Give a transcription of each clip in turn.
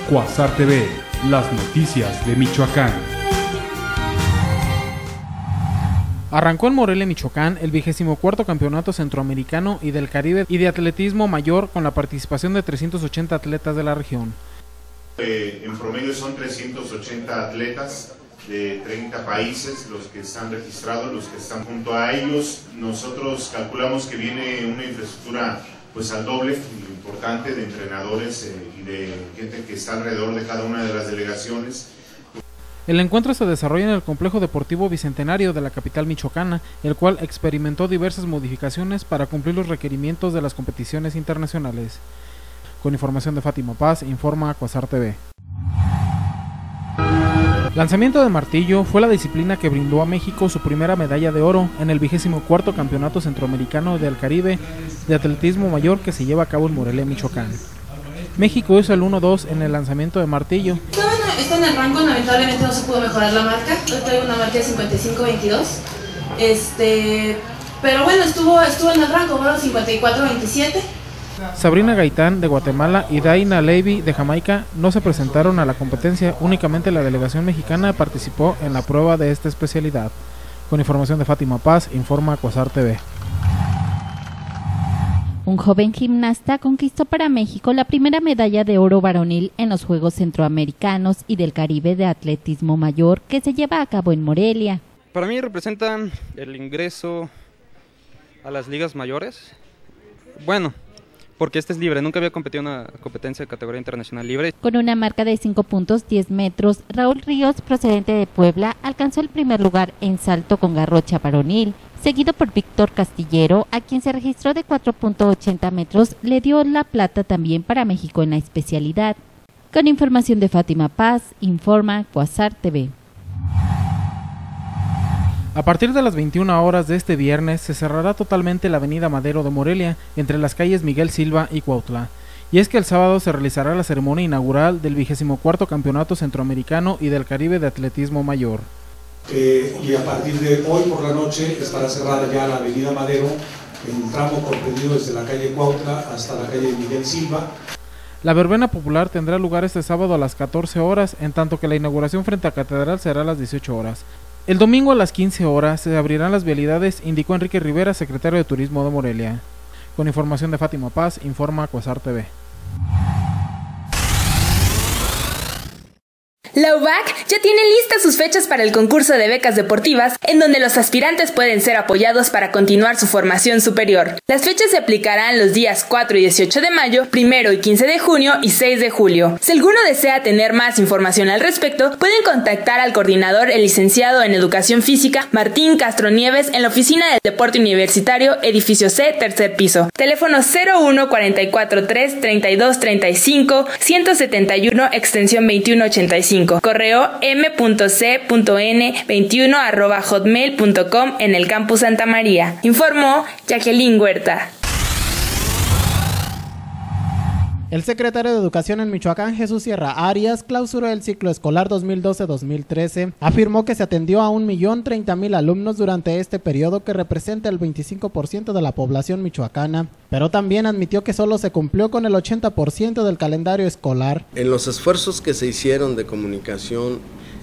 Cuasar TV, las noticias de Michoacán. Arrancó en Morelia, Michoacán, el 24º Campeonato Centroamericano y del Caribe y de Atletismo Mayor con la participación de 380 atletas de la región. En promedio son 380 atletas de 30 países los que están registrados, los que están junto a ellos. Nosotros calculamos que viene una infraestructura pues al doble, importante, de entrenadores y de gente que está alrededor de cada una de las delegaciones. El encuentro se desarrolla en el Complejo Deportivo Bicentenario de la capital michoacana, el cual experimentó diversas modificaciones para cumplir los requerimientos de las competiciones internacionales. Con información de Fátima Paz, informa Cuasar TV. Lanzamiento de martillo fue la disciplina que brindó a México su primera medalla de oro en el 24º Campeonato Centroamericano del Caribe de Atletismo Mayor que se lleva a cabo en Morelia, Michoacán. México hizo el 1-2 en el lanzamiento de martillo. Está en el rango, lamentablemente no se pudo mejorar la marca. Hoy traigo una marca de 55-22. Pero bueno, estuvo en el rango, bueno, 54-27. Sabrina Gaitán de Guatemala y Daina Levy de Jamaica no se presentaron a la competencia, únicamente la delegación mexicana participó en la prueba de esta especialidad. Con información de Fátima Paz, informa Cuasar TV. Un joven gimnasta conquistó para México la primera medalla de oro varonil en los Juegos Centroamericanos y del Caribe de Atletismo Mayor que se lleva a cabo en Morelia. Para mí representa el ingreso a las ligas mayores. Bueno, porque este es libre, nunca había competido en una competencia de categoría internacional libre. Con una marca de 5 puntos 10 metros, Raúl Ríos, procedente de Puebla, alcanzó el primer lugar en salto con garrocha varonil, seguido por Víctor Castillero, a quien se registró de 4.80 metros, le dio la plata también para México en la especialidad. Con información de Fátima Paz, informa Cuasar TV. A partir de las 21 horas de este viernes se cerrará totalmente la avenida Madero de Morelia entre las calles Miguel Silva y Cuautla. Y es que el sábado se realizará la ceremonia inaugural del 24º Campeonato Centroamericano y del Caribe de Atletismo Mayor. Y a partir de hoy por la noche estará cerrada ya la avenida Madero en un tramo comprendido desde la calle Cuautla hasta la calle Miguel Silva. La verbena popular tendrá lugar este sábado a las 14 horas, en tanto que la inauguración frente a Catedral será a las 18 horas. El domingo a las 15 horas se abrirán las vialidades, indicó Enrique Rivera, secretario de Turismo de Morelia. Con información de Fátima Paz, informa Cuasar TV. La UBAC ya tiene listas sus fechas para el concurso de becas deportivas, en donde los aspirantes pueden ser apoyados para continuar su formación superior. Las fechas se aplicarán los días 4 y 18 de mayo, 1 y 15 de junio y 6 de julio. Si alguno desea tener más información al respecto, pueden contactar al coordinador, el licenciado en Educación Física, Martín Castro Nieves, en la oficina del Deporte Universitario, edificio C, tercer piso. Teléfono 01 44 3 32 35 171, extensión 2185. Correo m.c.n21@hotmail.com en el campus Santa María. Informó Jacqueline Huerta. El secretario de Educación en Michoacán, Jesús Sierra Arias, clausuró el ciclo escolar 2012-2013. Afirmó que se atendió a 1.030.000 alumnos durante este periodo, que representa el 25% de la población michoacana, pero también admitió que solo se cumplió con el 80% del calendario escolar. En los esfuerzos que se hicieron de comunicación,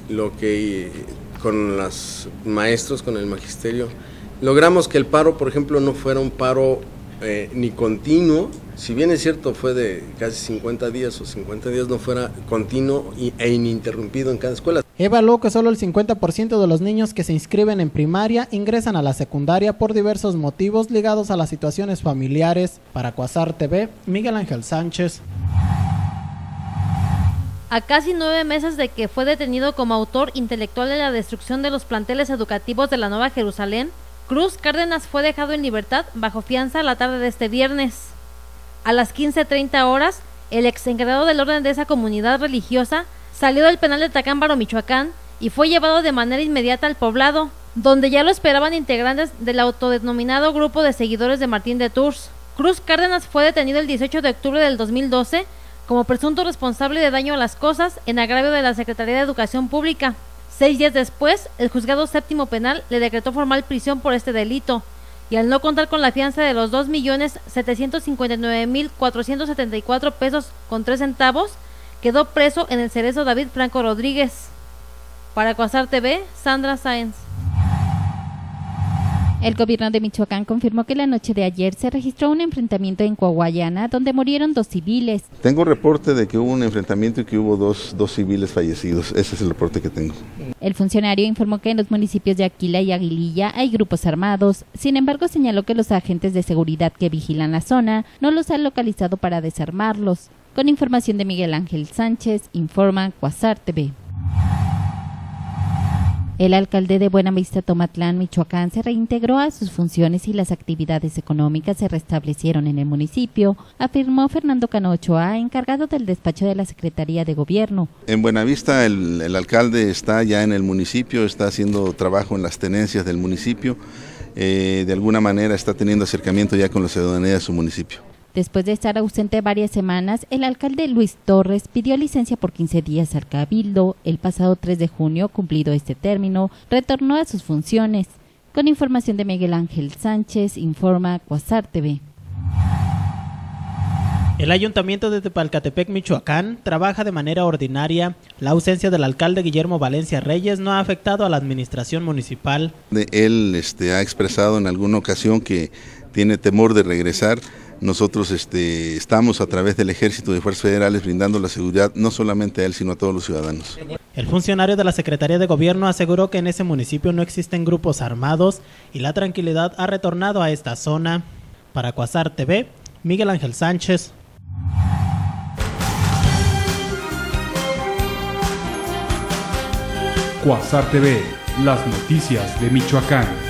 con los maestros, con el magisterio, logramos que el paro, por ejemplo, no fuera un paro ni continuo. Si bien es cierto fue de casi 50 días o 50 días, no fuera continuo e ininterrumpido en cada escuela. Evaluó que solo el 50% de los niños que se inscriben en primaria ingresan a la secundaria por diversos motivos ligados a las situaciones familiares. Para Cuasar TV, Miguel Ángel Sánchez. A casi 9 meses de que fue detenido como autor intelectual de la destrucción de los planteles educativos de la Nueva Jerusalén, Cruz Cárdenas fue dejado en libertad bajo fianza la tarde de este viernes. A las 15:30 horas, el ex encargado del orden de esa comunidad religiosa salió del penal de Tacámbaro, Michoacán, y fue llevado de manera inmediata al poblado, donde ya lo esperaban integrantes del autodenominado grupo de seguidores de Martín de Tours. Cruz Cárdenas fue detenido el 18 de octubre del 2012 como presunto responsable de daño a las cosas en agravio de la Secretaría de Educación Pública. 6 días después, el juzgado séptimo penal le decretó formal prisión por este delito, y al no contar con la fianza de los 2.759.474 pesos con 3 centavos, quedó preso en el Cerezo David Franco Rodríguez. Para Cuasar TV, Sandra Sáenz. El gobierno de Michoacán confirmó que la noche de ayer se registró un enfrentamiento en Coahuayana donde murieron 2 civiles. Tengo reporte de que hubo un enfrentamiento y que hubo dos civiles fallecidos. Ese es el reporte que tengo. El funcionario informó que en los municipios de Aquila y Aguililla hay grupos armados. Sin embargo, señaló que los agentes de seguridad que vigilan la zona no los han localizado para desarmarlos. Con información de Miguel Ángel Sánchez, informa Cuasar TV. El alcalde de Buenavista, Tomatlán, Michoacán, se reintegró a sus funciones y las actividades económicas se restablecieron en el municipio, afirmó Fernando Cano Ochoa, encargado del despacho de la Secretaría de Gobierno. En Buenavista el alcalde está ya en el municipio, está haciendo trabajo en las tenencias del municipio, de alguna manera está teniendo acercamiento ya con la ciudadanía de su municipio. Después de estar ausente varias semanas, el alcalde Luis Torres pidió licencia por 15 días al Cabildo. El pasado 3 de junio, cumplido este término, retornó a sus funciones. Con información de Miguel Ángel Sánchez, informa Cuasar TV. El ayuntamiento de Tepalcatepec, Michoacán, trabaja de manera ordinaria. La ausencia del alcalde Guillermo Valencia Reyes no ha afectado a la administración municipal. Él ha expresado en alguna ocasión que tiene temor de regresar. Nosotros estamos a través del Ejército de Fuerzas Federales brindando la seguridad no solamente a él, sino a todos los ciudadanos. El funcionario de la Secretaría de Gobierno aseguró que en ese municipio no existen grupos armados y la tranquilidad ha retornado a esta zona. Para Cuasar TV, Miguel Ángel Sánchez. Cuasar TV, las noticias de Michoacán.